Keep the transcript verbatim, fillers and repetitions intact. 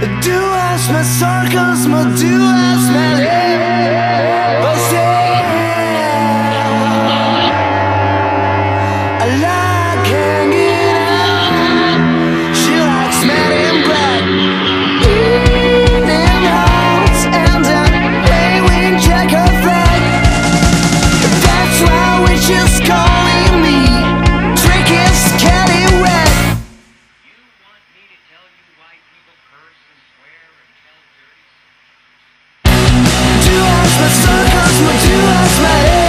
Du hast med sarcasm och du hast med I like hanging out. She likes men in black, eating hearts and a playing checkered flag. That's why we just calling me Tricky Scallywag. You want me to tell you why people curse and swear and tell dirty? Du hast med sarcasm och du hast med